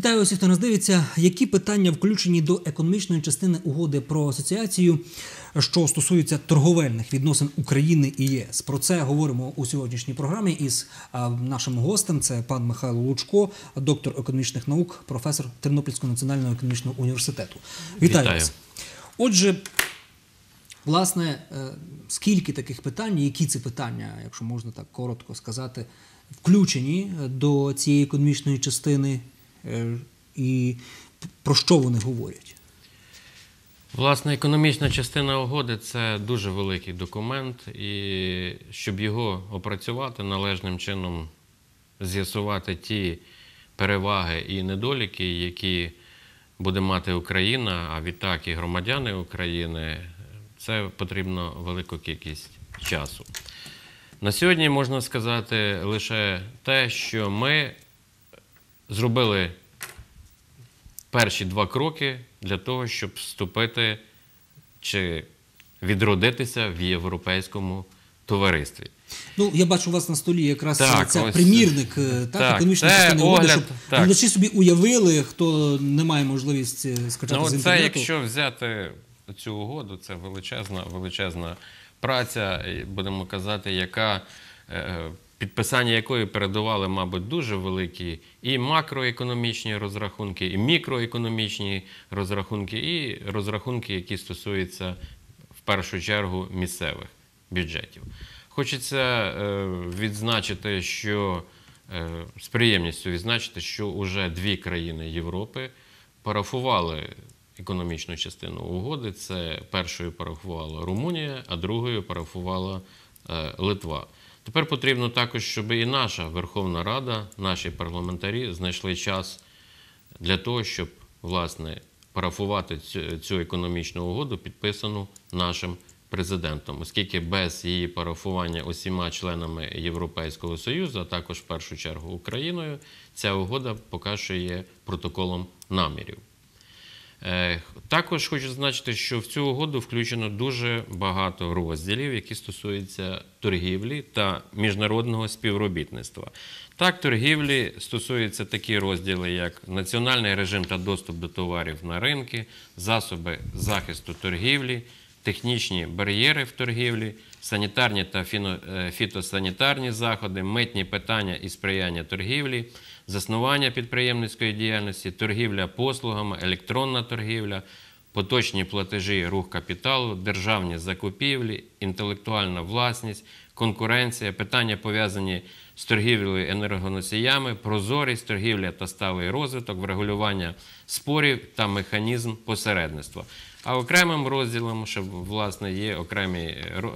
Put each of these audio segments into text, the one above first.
Вітаю усіх, хто нас дивиться. Які питання включені до економічної частини угоди про асоціацію, що стосуються торговельних відносин України і ЄС? Про це говоримо у сьогоднішній програмі із нашим гостем. Це пан Михайло Лучко, доктор економічних наук, професор Тернопільського національного економічного університету. Вітаю вас. Отже, власне, скільки таких питань, які це питання, якщо можна так коротко сказати, включені до цієї економічної частини і про що вони говорять? Власне, економічна частина угоди – це дуже великий документ, і щоб його опрацювати, належним чином з'ясувати ті переваги і недоліки, які буде мати Україна, а відтак і громадяни України, це потрібно велику кількість часу. На сьогодні можна сказати лише те, що ми зробили перші 2 кроки для того, щоб вступити чи відродитися в європейському товаристві. Ну, я бачу у вас на столі якраз це ось, примірник економічної частини угоди, щоб глядачі собі уявили, хто не має можливість скачати з інтернету. Це, якщо взяти цю угоду, це величезна праця, будемо казати, яка підписання якої передували, мабуть, дуже великі і макроекономічні розрахунки, і мікроекономічні розрахунки, і розрахунки, які стосуються, в першу чергу, місцевих бюджетів. Хочеться відзначити, що, з приємністю відзначити, що вже 2 країни Європи парафували економічну частину угоди. Це першою парафувала Румунія, а другою парафувала Литва. Тепер потрібно також, щоб і наша Верховна Рада, наші парламентарі знайшли час для того, щоб, власне, парафувати цю економічну угоду, підписану нашим президентом. Оскільки без її парафування усіма членами Європейського Союзу, а також в першу чергу Україною, ця угода поки що є протоколом намірів. Також хочу зазначити, що в цю угоду включено дуже багато розділів, які стосуються торгівлі та міжнародного співробітництва. Так, торгівлі стосуються такі розділи, як національний режим та доступ до товарів на ринки, засоби захисту торгівлі, технічні бар'єри в торгівлі, санітарні та фітосанітарні заходи, митні питання і сприяння торгівлі, заснування підприємницької діяльності, торгівля послугами, електронна торгівля, поточні платежі, рух капіталу, державні закупівлі, інтелектуальна власність, конкуренція, питання пов'язані з торгівлею енергоносіями, прозорість, торгівля та сталий розвиток, врегулювання спорів та механізм посередництва. А окремим розділом, що, власне, є окремі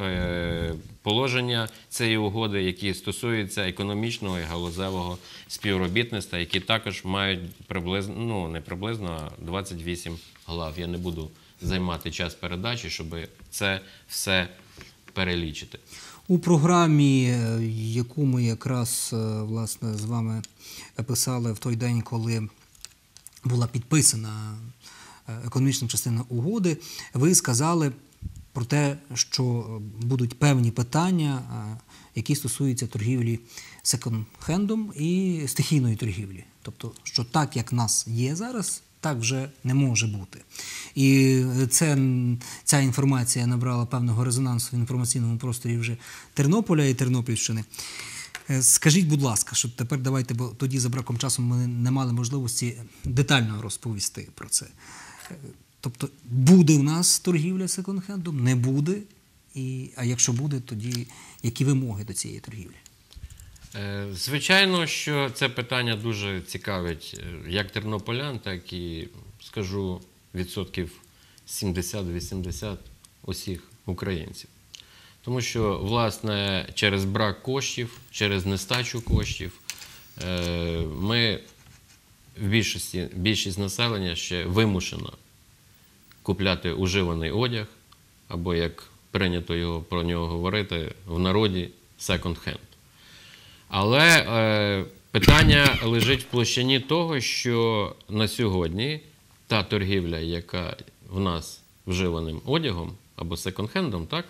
положення цієї угоди, які стосуються економічного і галузевого співробітництва, які також мають приблизно, ну, не приблизно, а 28 глав. Я не буду займати час передачі, щоб це все перелічити. У програмі, яку ми якраз, власне, з вами писали в той день, коли була підписана економічна частина угоди, ви сказали про те, що будуть певні питання, які стосуються торгівлі секонд-хендом і стихійної торгівлі. Тобто, що так, як в нас є зараз, так вже не може бути. І ця інформація набрала певного резонансу в інформаційному просторі вже Тернополя і Тернопільщини. Скажіть, будь ласка, щоб тепер давайте, бо тоді за браком часу ми не мали можливості детально розповісти про це. Тобто, буде в нас торгівля секонд-хендом, не буде, а якщо буде, тоді які вимоги до цієї торгівлі? Звичайно, що це питання дуже цікавить як тернополян, так і, скажу, відсотків 70-80 усіх українців. Тому що, власне, через брак коштів, через нестачу коштів більшість населення ще вимушена купляти уживаний одяг, або, як прийнято про нього говорити в народі, секонд-хенд. Але питання лежить в площині того, що на сьогодні та торгівля, яка в нас вживаним одягом або секонд-хендом, так,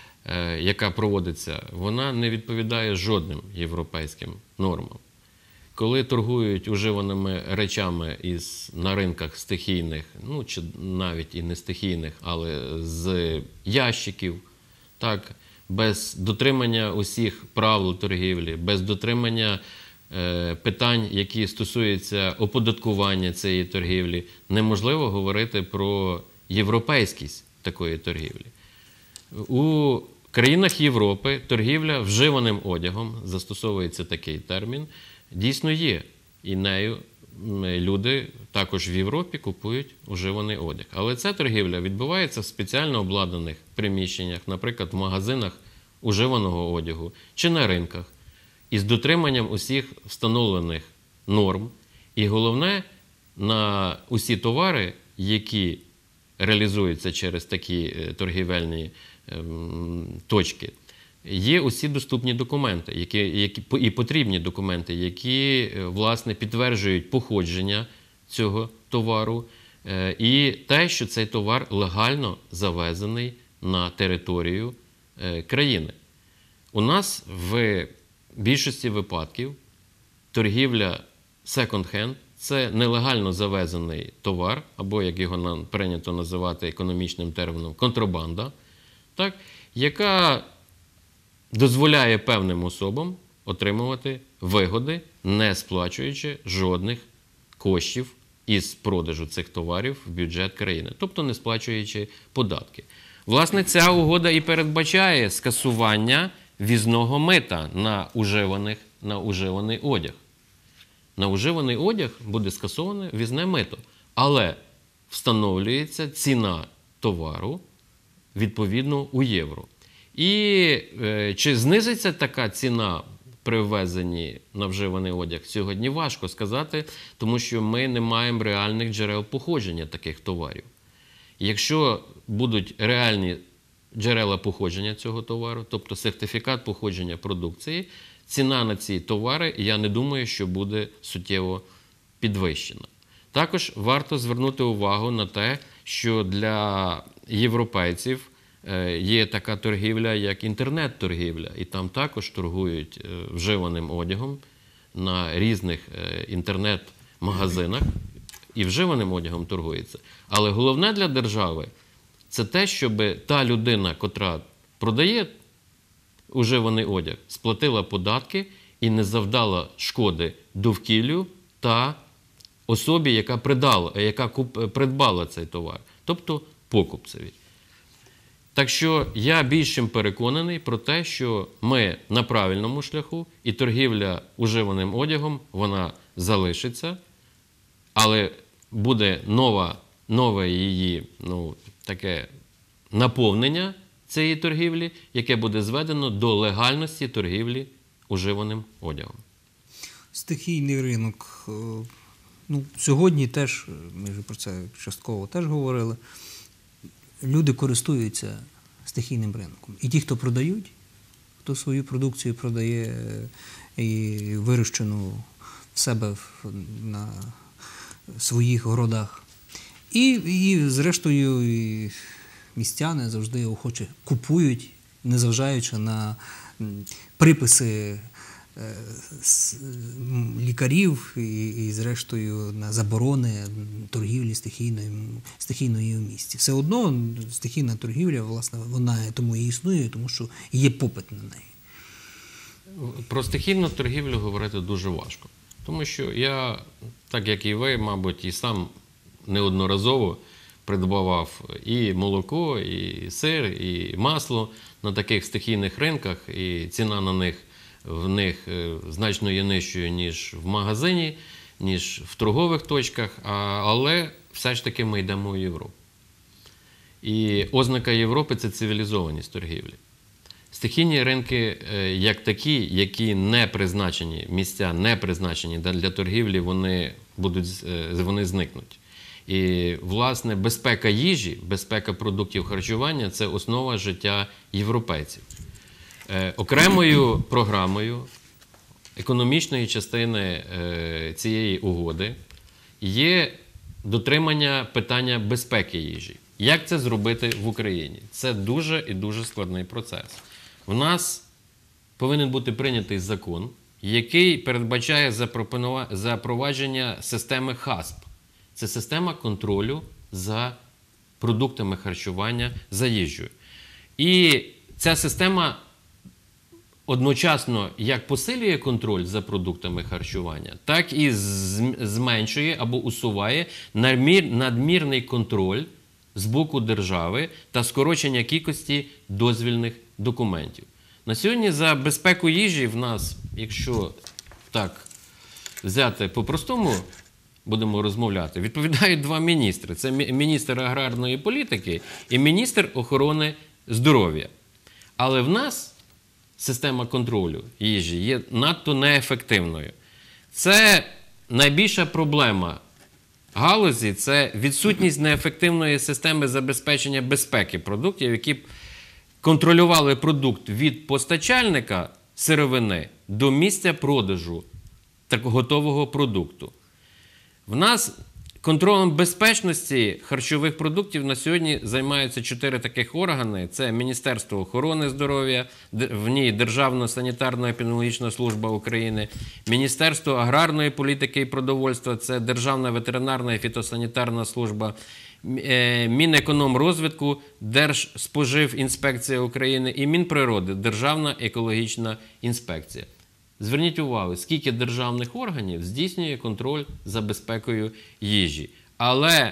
яка проводиться, вона не відповідає жодним європейським нормам. коли торгують уживаними речами на ринках стихійних, ну чи навіть і не стихійних, але з ящиків, так, без дотримання усіх правил торгівлі, без дотримання питань, які стосуються оподаткування цієї торгівлі, неможливо говорити про європейськість такої торгівлі. У країнах Європи торгівля вживаним одягом, застосовується такий термін, дійсно є. І нею люди також в Європі купують уживаний одяг. Але ця торгівля відбувається в спеціально обладнаних приміщеннях, наприклад, в магазинах уживаного одягу чи на ринках, із дотриманням усіх встановлених норм. І головне, на усі товари, які реалізуються через такі торгівельні точки, є усі доступні документи, і потрібні документи, які, власне, підтверджують походження цього товару і те, що цей товар легально завезений на територію країни. У нас в більшості випадків торгівля секонд-хенд – це нелегально завезений товар, або, як його нам прийнято називати економічним терміном, контрабанда, так, яка дозволяє певним особам отримувати вигоди, не сплачуючи жодних коштів із продажу цих товарів в бюджет країни, тобто не сплачуючи податки. Власне, ця угода і передбачає скасування ввізного мита на уживаний одяг. На уживаний одяг буде скасоване ввізне мито, але встановлюється ціна товару відповідно у євро. І чи знизиться така ціна при ввезенні на вживаний одяг? Сьогодні важко сказати, тому що ми не маємо реальних джерел походження таких товарів. Якщо будуть реальні джерела походження цього товару, тобто сертифікат походження продукції, ціна на ці товари, я не думаю, що буде суттєво підвищена. Також варто звернути увагу на те, що для європейців є така торгівля, як інтернет-торгівля, і там також торгують вживаним одягом на різних інтернет-магазинах, і вживаним одягом торгується. Але головне для держави – це те, щоб та людина, котра продає уживаний одяг, сплатила податки і не завдала шкоди довкіллю та особі, яка придбала цей товар, тобто покупцеві. Так що я більш чим переконаний про те, що ми на правильному шляху, і торгівля уживаним одягом, вона залишиться, але буде нове її таке наповнення цієї торгівлі, яке буде зведено до легальності торгівлі уживаним одягом. Стихійний ринок. Сьогодні теж, ми вже про це частково теж говорили, люди користуються стихійним ринком. І ті, хто продають, хто свою продукцію продає і вирощену в себе на своїх городах. І зрештою, і містяни завжди охоче купують, незважаючи на приписи лікарів і зрештою на заборони торгівлі стихійної в місті. Все одно стихійна торгівля, власне, вона тому і існує, тому що є попит на неї. Про стихійну торгівлю говорити дуже важко. Тому що я, так як і ви, мабуть, і сам неодноразово придбавав і молоко, і сир, і масло на таких стихійних ринках, і ціна в них значно є нижчою, ніж в магазині, ніж в торгових точках, але все ж таки ми йдемо в Європу. І ознака Європи – це цивілізованість торгівлі. Стихійні ринки, як такі, які не призначені, місця не призначені для торгівлі, вони зникнуть. І, власне, безпека їжі, безпека продуктів харчування – це основа життя європейців. Окремою програмою економічної частини цієї угоди є дотримання питання безпеки їжі. Як це зробити в Україні? Це дуже і дуже складний процес. В нас повинен бути прийнятий закон який передбачає запровадження системи ХАСП. Це система контролю за продуктами харчування, за їжею. І ця система одночасно як посилює контроль за продуктами харчування, так і зменшує або усуває надмірний контроль з боку держави та скорочення кількості дозвільних документів. На сьогодні за безпеку їжі в нас, якщо так взяти по-простому, будемо розмовляти, відповідають два міністри. Це міністр аграрної політики і міністр охорони здоров'я. Але в нас система контролю їжі є надто неефективною. Це найбільша проблема галузі – це відсутність неефективної системи забезпечення безпеки продуктів, які б контролювали продукт від постачальника сировини до місця продажу готового продукту. В нас контролем безпечності харчових продуктів на сьогодні займаються 4 таких органи. Це Міністерство охорони здоров'я, в ній Державна санітарно-епідеміологічна служба України, Міністерство аграрної політики і продовольства, це Державна ветеринарна і фітосанітарна служба, Мінекономрозвитку, Держспоживінспекція України і Мінприроди, Державна екологічна інспекція. Зверніть увагу, скільки державних органів здійснює контроль за безпекою їжі. Але,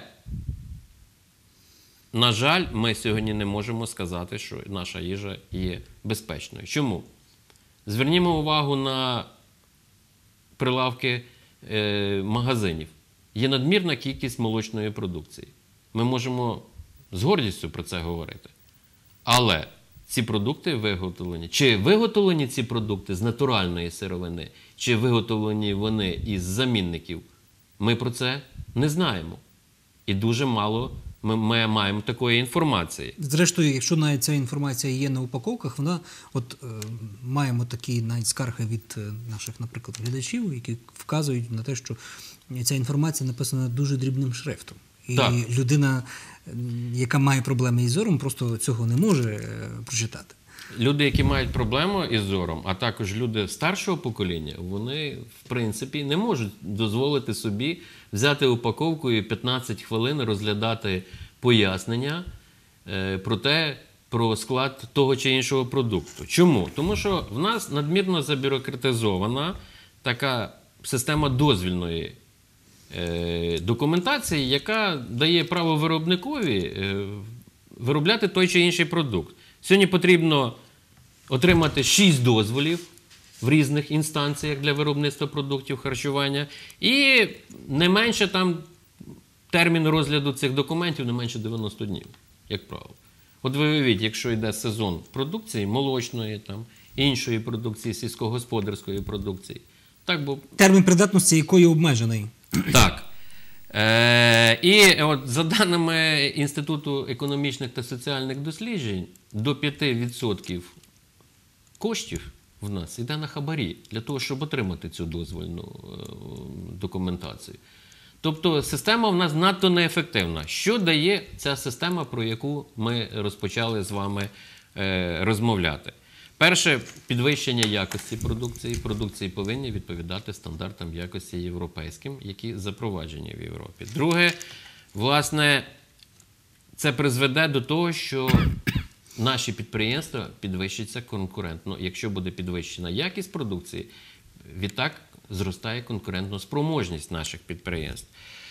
на жаль, ми сьогодні не можемо сказати, що наша їжа є безпечною. Чому? Звернімо увагу на прилавки магазинів. Є надмірна кількість молочної продукції. Ми можемо з гордістю про це говорити. Але ці продукти виготовлені. Чи виготовлені ці продукти з натуральної сировини, чи виготовлені вони із замінників, ми про це не знаємо. І дуже мало ми маємо такої інформації. Зрештою, якщо навіть ця інформація є на упаковках, вона, маємо такі навіть скарги від наших, наприклад, глядачів, які вказують на те, що ця інформація написана дуже дрібним шрифтом. І так. Людина, яка має проблеми із зором, просто цього не може прочитати. Люди, які мають проблему із зором, а також люди старшого покоління, вони, в принципі, не можуть дозволити собі взяти упаковку і 15 хвилин розглядати пояснення про склад того чи іншого продукту. Чому? Тому що в нас надмірно забюрократизована така система дозвільної документації, яка дає право виробникові виробляти той чи інший продукт. Сьогодні потрібно отримати 6 дозволів в різних інстанціях для виробництва продуктів харчування і не менше там термін розгляду цих документів не менше 90 днів, як правило. От ви уявіть, якщо йде сезон продукції, молочної, іншої продукції, сільськогосподарської продукції. Термін придатності якої обмежений. Так. І от за даними Інституту економічних та соціальних досліджень, до 5% коштів в нас йде на хабарі для того, щоб отримати цю дозвольну документацію. Тобто система в нас надто неефективна. Що дає ця система, про яку ми розпочали з вами розмовляти? Перше – підвищення якості продукції. Продукції повинні відповідати стандартам якості європейським, які запроваджені в Європі. Друге, власне, це призведе до того, що наші підприємства підвищаться конкурентно. Якщо буде підвищена якість продукції, відтак зростає конкурентоспроможність наших підприємств.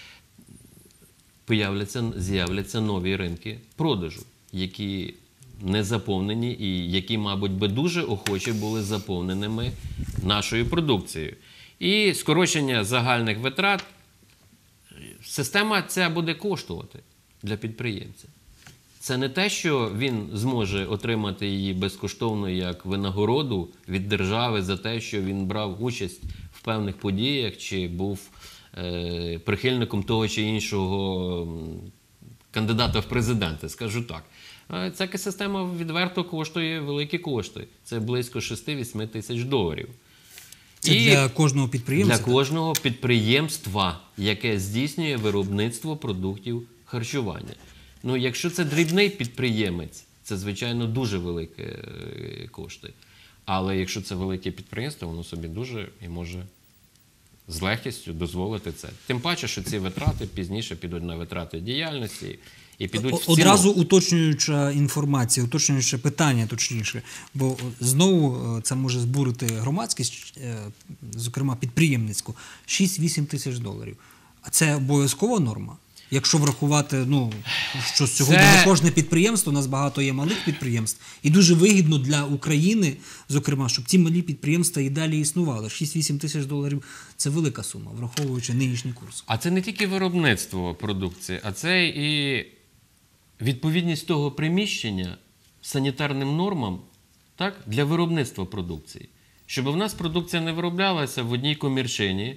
З'являться нові ринки продажу, які не заповнені і які, мабуть, би дуже охоче були заповненими нашою продукцією. І скорочення загальних витрат. Система ця буде коштувати для підприємця. Це не те, що він зможе отримати її безкоштовно як винагороду від держави за те, що він брав участь в певних подіях чи був прихильником того чи іншого кандидата в президенти, скажу так. Ця система відверто коштує великі кошти. Це близько 6-8 тисяч доларів. Це для кожного підприємства? Для кожного підприємства, яке здійснює виробництво продуктів харчування. Ну, якщо це дрібний підприємець, це, звичайно, дуже великі кошти. Але якщо це велике підприємство, воно собі дуже і може з легкістю дозволити це. Тим паче, що ці витрати пізніше підуть на витрати діяльності і підуть в ціну. Одразу уточнююча інформація, уточнююче питання, точніше, бо знову це може збурити громадськість, зокрема підприємницьку, 6-8 тисяч доларів. А це обов'язкова норма? Якщо врахувати, що сьогодні не кожне підприємство, у нас багато є малих підприємств, і дуже вигідно для України, зокрема, щоб ці малі підприємства і далі існували. 6-8 тисяч доларів – це велика сума, враховуючи нинішній курс. А це не тільки виробництво продукції, а це і відповідність того приміщення санітарним нормам, так, для виробництва продукції. Щоб в нас продукція не вироблялася в одній комірчині,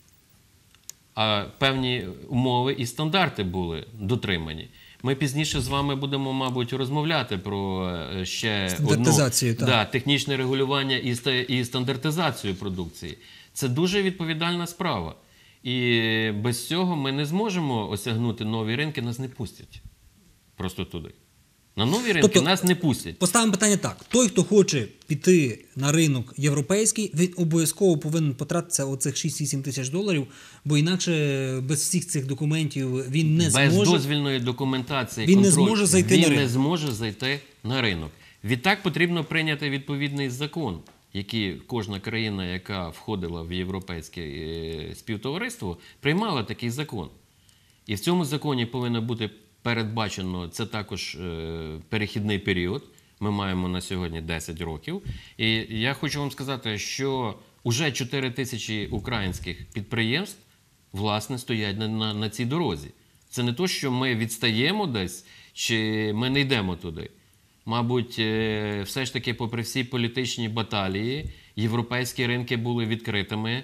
а певні умови і стандарти були дотримані. Ми пізніше з вами будемо, мабуть, розмовляти про ще стандартизацію, технічне регулювання і стандартизацію продукції. Це дуже відповідальна справа. І без цього ми не зможемо осягнути нові ринки, нас не пустять просто туди. На нові ринки нас не пустять. Поставимо питання так. Той, хто хоче піти на ринок європейський, він обов'язково повинен потратитися оцих 6-8 тисяч доларів, бо інакше без всіх цих документів він не зможе... Без дозвільної документації, він не зможе зайти на ринок. Він не зможе зайти на ринок. Відтак потрібно прийняти відповідний закон, який кожна країна, яка входила в європейське співтовариство, приймала такий закон. І в цьому законі повинно бути передбачено, це також перехідний період. Ми маємо на сьогодні 10 років. І я хочу вам сказати, що вже 4 тисячі українських підприємств, власне, стоять на цій дорозі. Це не то, що ми відстаємо десь, чи ми не йдемо туди. Мабуть, все ж таки, попри всі політичні баталії, європейські ринки були відкритими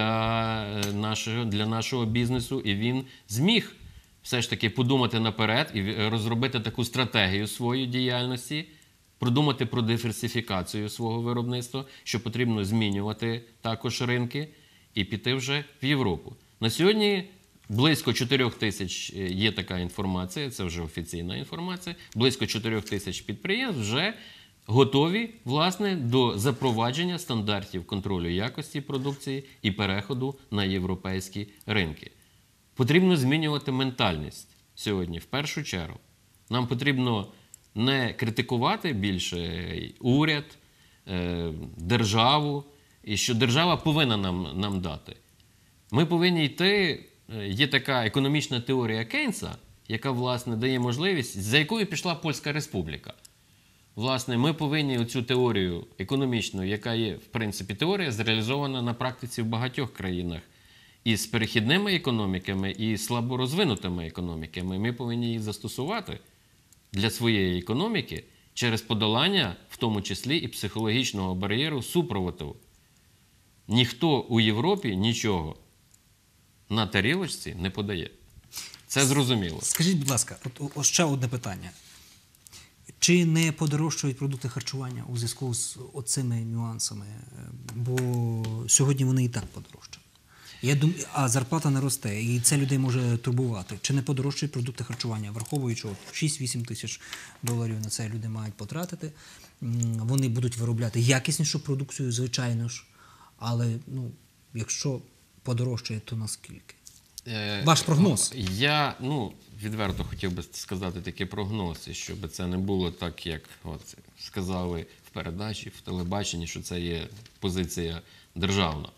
для нашого бізнесу, і він зміг все ж таки подумати наперед і розробити таку стратегію своєї діяльності, продумати про диверсифікацію свого виробництва, що потрібно змінювати також ринки і піти вже в Європу. На сьогодні близько 4 тисяч є така інформація, це вже офіційна інформація, близько 4 тисяч підприємств вже готові, власне, до запровадження стандартів контролю якості продукції і переходу на європейські ринки. Потрібно змінювати ментальність сьогодні, в першу чергу. Нам потрібно не критикувати більше уряд, державу, і що держава повинна нам дати. Ми повинні йти, є така економічна теорія Кейнса, яка, власне, дає можливість, за якою пішла Польська Республіка. Власне, ми повинні цю теорію економічну, яка є, в принципі, теорія, зреалізована на практиці в багатьох країнах, і з перехідними економіками, і слаборозвинутими економіками. Ми повинні її застосувати для своєї економіки через подолання, в тому числі і психологічного бар'єру супроводу. Ніхто у Європі нічого на тарілочці не подає. Це зрозуміло. Скажіть, будь ласка, от ще одне питання. Чи не подорожчують продукти харчування у зв'язку з оцими нюансами? Бо сьогодні вони і так подорожчають. А зарплата не росте, і це людей може турбувати. Чи не подорожчують продукти харчування, враховуючи 6-8 тисяч доларів на це люди мають потратити. Вони будуть виробляти якіснішу продукцію, звичайно ж, але якщо подорожчає, то наскільки? Ваш прогноз? Я відверто хотів би сказати такий прогноз, щоб це не було так, як сказали в передачі, в телебаченні, що це є позиція державна.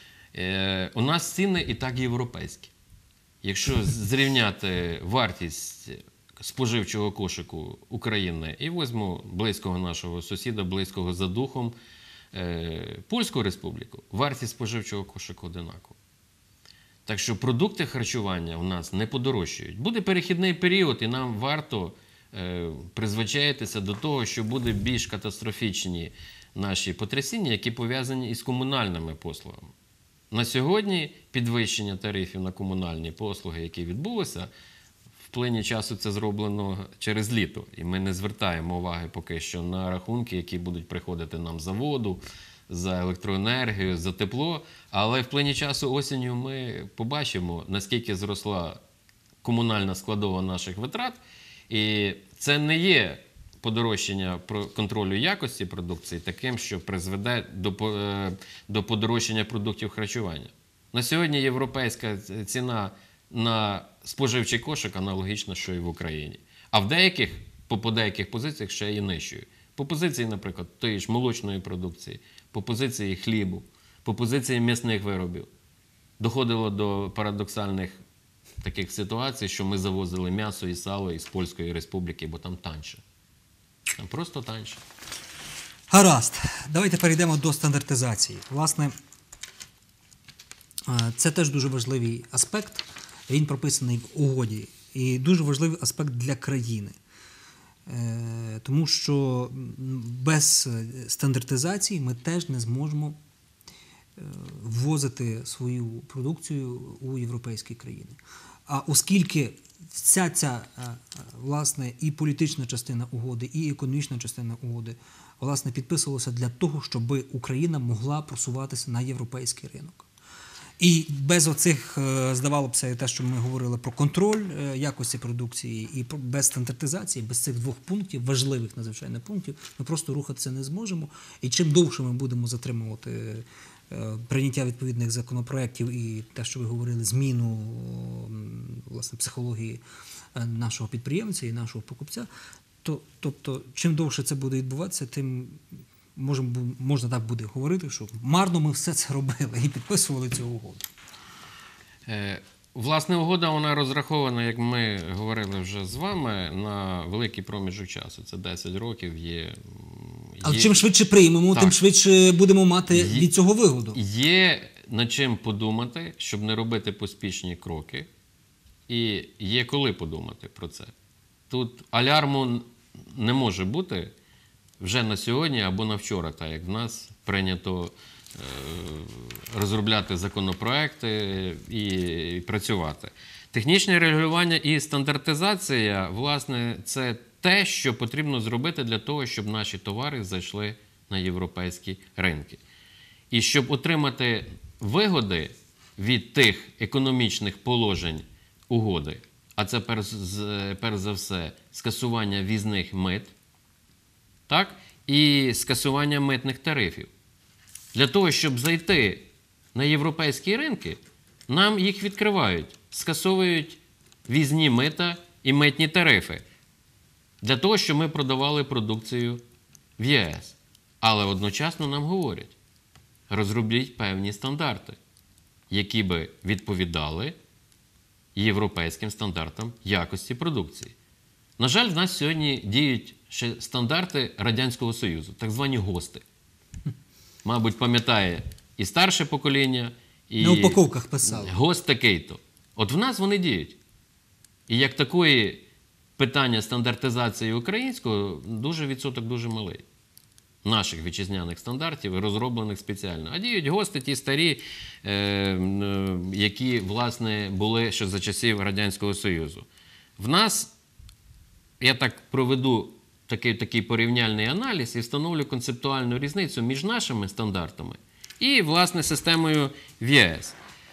У нас ціни і так європейські. Якщо зрівняти вартість споживчого кошику України і візьму близького нашого сусіда, близького за духом, Польську Республіку, вартість споживчого кошику одинакова. Так що продукти харчування у нас не подорожчають. Буде перехідний період, і нам варто призвичаїтися до того, що буде більш катастрофічні наші потрясіння, які пов'язані із комунальними послугами. На сьогодні підвищення тарифів на комунальні послуги, які відбулося, в плині часу це зроблено через літо. І ми не звертаємо уваги поки що на рахунки, які будуть приходити нам за воду, за електроенергію, за тепло. Але в плині часу осінню ми побачимо, наскільки зросла комунальна складова наших витрат. І це не є подорожчання контролю якості продукції таким, що призведе до подорожчання продуктів харчування. На сьогодні європейська ціна на споживчий кошик аналогічна, що і в Україні. А по деяких позиціях ще і нижчою. По позиції, наприклад, тієї ж молочної продукції, по позиції хлібу, по позиції м'ясних виробів. Доходило до парадоксальних таких ситуацій, що ми завозили м'ясо і сало із Польської Республіки, бо там танче. Там просто танче. Гаразд. Давайте перейдемо до стандартизації. Власне, це теж дуже важливий аспект. Він прописаний в угоді. І дуже важливий аспект для країни. Тому що без стандартизації ми теж не зможемо ввозити свою продукцію у європейські країни. А оскільки вся ця, власне, і політична частина угоди, і економічна частина угоди, власне, підписувалася для того, щоб Україна могла просуватися на європейський ринок. І без оцих, здавалося б, те, що ми говорили про контроль якості продукції, і без стандартизації, без цих двох пунктів, важливих надзвичайно пунктів, ми просто рухатися не зможемо. І чим довше ми будемо затримувати прийняття відповідних законопроєктів і те, що ви говорили, зміну, власне, психології нашого підприємця і нашого покупця, тобто, чим довше це буде відбуватися, тим можна так буде говорити, що марно ми все це робили і підписували цю угоду. Власне, угода, вона розрахована, як ми говорили вже з вами, на великий проміжок часу. Це 10 років Але чим швидше приймемо, тим швидше будемо мати від цього вигоду. Є над чим подумати, щоб не робити поспішні кроки. І є коли подумати про це. Тут алярму не може бути вже на сьогодні або на вчора, так як в нас прийнято розробляти законопроекти і працювати. Технічне регулювання і стандартизація, власне, це те, що потрібно зробити для того, щоб наші товари зайшли на європейські ринки. І щоб отримати вигоди від тих економічних положень угоди, а це перш за все скасування ввізних мит, так, і скасування митних тарифів. Для того, щоб зайти на європейські ринки, нам їх відкривають, скасовують ввізні мита і митні тарифи. Для того, щоб ми продавали продукцію в ЄС. Але одночасно нам говорять, розробліть певні стандарти, які би відповідали європейським стандартам якості продукції. На жаль, в нас сьогодні діють ще стандарти Радянського Союзу, так звані ГОСТи. Мабуть, пам'ятає і старше покоління, і на упаковках писали. ГОСТ такий-то. От в нас вони діють. І як такої питання стандартизації українського, відсоток дуже малий. Наших вітчизняних стандартів, розроблених спеціально. А діють ГОСТи ті старі, які, власне, були ще за часів Радянського Союзу. В нас, я так проведу такий порівняльний аналіз і встановлю концептуальну різницю між нашими стандартами і, власне, системою в ЄС.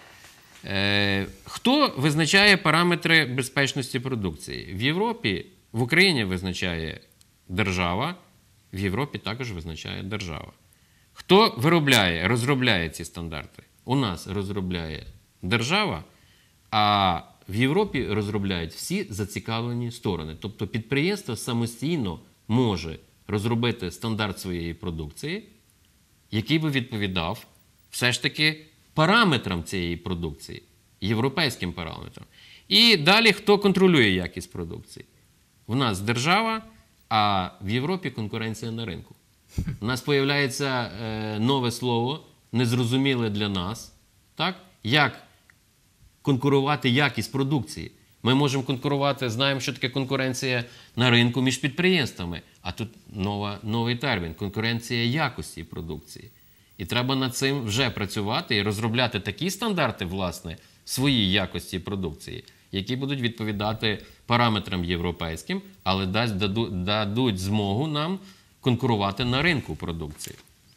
Хто визначає параметри безпечності продукції? В Європі, в Україні визначає держава, в Європі також визначає держава. Хто розробляє ці стандарти? У нас розробляє держава, а в Європі розробляють всі зацікавлені сторони. Тобто підприємство самостійно може розробити стандарт своєї продукції, який би відповідав все ж таки параметрам цієї продукції, європейським параметрам. І далі хто контролює якість продукції? В нас держава, а в Європі конкуренція на ринку. У нас з'являється нове слово, незрозуміле для нас, так? Як конкурувати якість продукції. Ми можемо конкурувати, знаємо, що таке конкуренція на ринку між підприємствами, а тут новий термін – конкуренція якості продукції. І треба над цим вже працювати і розробляти такі стандарти, власне, своїй якості продукції, які будуть відповідати параметрам європейським, але дадуть змогу нам конкурувати на ринку продукції.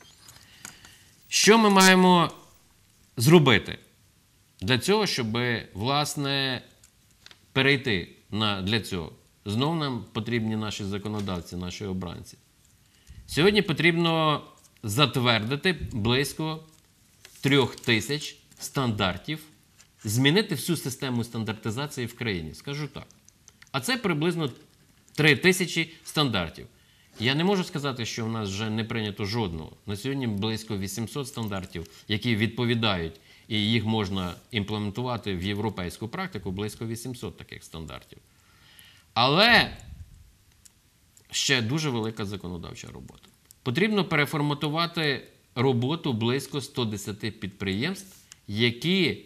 Що ми маємо зробити для цього, щоб, власне, перейти для цього? Знов нам потрібні наші законодавці, наші обранці. Сьогодні потрібно затвердити близько 3000 стандартів, змінити всю систему стандартизації в країні. Скажу так. А це приблизно 3000 стандартів. Я не можу сказати, що в нас вже не прийнято жодного. На сьогодні близько 800 стандартів, які відповідають, і їх можна імплементувати в європейську практику, близько 800 таких стандартів. Але ще дуже велика законодавча робота. Потрібно переформатувати роботу близько 110 підприємств, які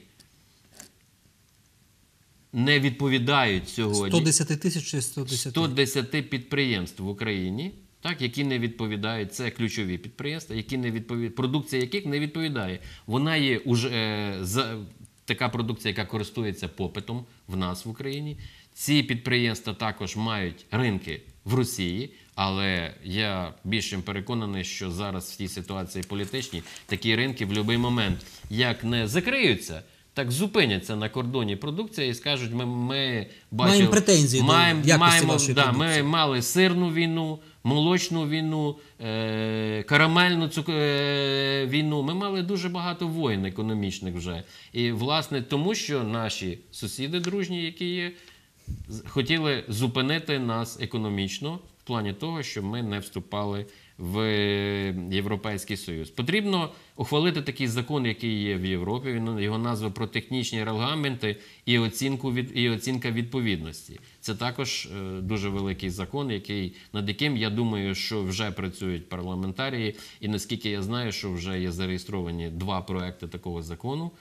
не відповідають сьогодні 110 тисяч чи 110? 110 підприємств в Україні, так, які не відповідають, це ключові підприємства, які не відповідають, продукція яких не відповідає. Вона є уже така продукція, яка користується попитом в нас в Україні. Ці підприємства також мають ринки в Росії, але я більш чим переконаний, що зараз в цій ситуації політичній такі ринки в будь-який момент як не закриються, так зупиняться на кордоні продукція і скажуть, ми маємо претензії до якості вашої продукції. Ми мали сирну війну, молочну війну, карамельну війну. Ми мали дуже багато воєн економічних вже. І, власне, тому що наші сусіди дружні, які є, хотіли зупинити нас економічно в плані того, щоб ми не вступали в Європейський Союз. Потрібно ухвалити такий закон, який є в Європі. Його назва про технічні регламенти і оцінка відповідності. Це також дуже великий закон, над яким, я думаю, що вже працюють парламентарії. І наскільки я знаю, що вже є зареєстровані 2 проекти такого закону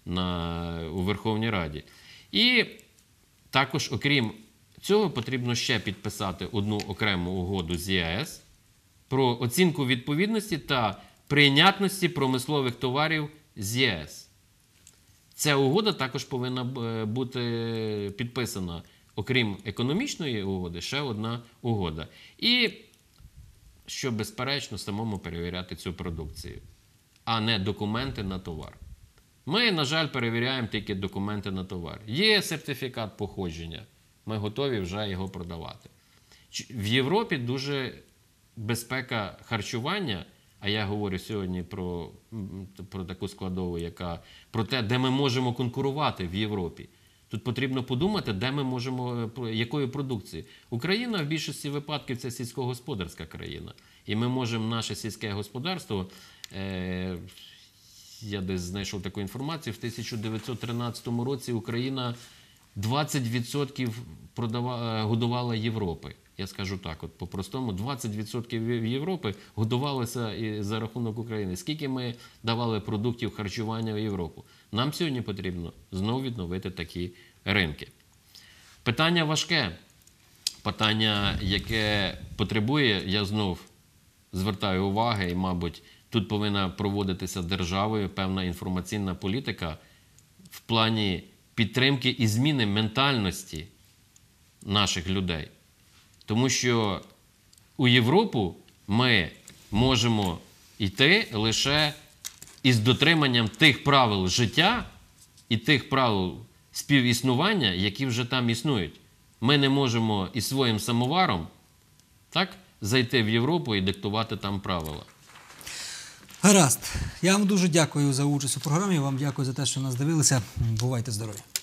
у Верховній Раді. І також, окрім цього, потрібно ще підписати одну окрему угоду з ЄС про оцінку відповідності та прийнятності промислових товарів з ЄС. Ця угода також повинна бути підписана, окрім економічної угоди, ще одна угода. І, що безперечно, самому перевіряти цю продукцію, а не документи на товар. Ми, на жаль, перевіряємо тільки документи на товар. Є сертифікат походження, ми готові вже його продавати. В Європі дуже безпека харчування, а я говорю сьогодні про таку складову, про те, де ми можемо конкурувати в Європі. Тут потрібно подумати, де ми можемо, якою продукцією. Україна в більшості випадків це сільськогосподарська країна. І ми можемо наше сільське господарство, я десь знайшов таку інформацію, в 1913 році Україна 20% годувала Європи. Я скажу так, по-простому, 20% Європи годувалося за рахунок України. Скільки ми давали продуктів харчування в Європу? Нам сьогодні потрібно знову відновити такі ринки. Питання важке. Питання, яке потребує, я знов звертаю увагу, і, мабуть, тут повинна проводитися державою певна інформаційна політика в плані підтримки і зміни ментальності наших людей. Тому що у Європу ми можемо йти лише із дотриманням тих правил життя і тих правил співіснування, які вже там існують. Ми не можемо із своїм самоваром зайти в Європу і диктувати там правила. Гаразд. Я вам дуже дякую за участь у програмі. Вам дякую за те, що нас дивилися. Бувайте здорові.